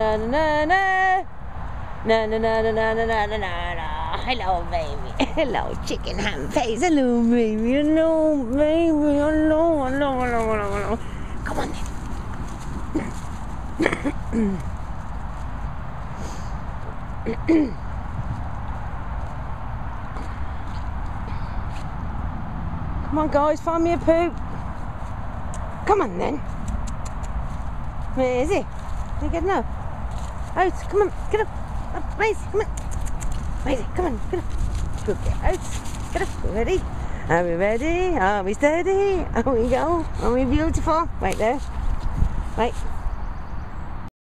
Na na na na na na na na na na na na. Hello, baby. Hello, chicken ham face. Hello, baby. Hello, baby. Hello, hello, hello, hello, hello. Come on, then. Come on, guys, find me a poo. Come on, then. Where is he? Are you getting up? Oats, come on, get up. Up, Maisie, come on. Maisie, come on, get up. Good girl, Oats, get up. Ready? Are we ready? Are we steady? Are we go? Are we beautiful? Wait there. Wait.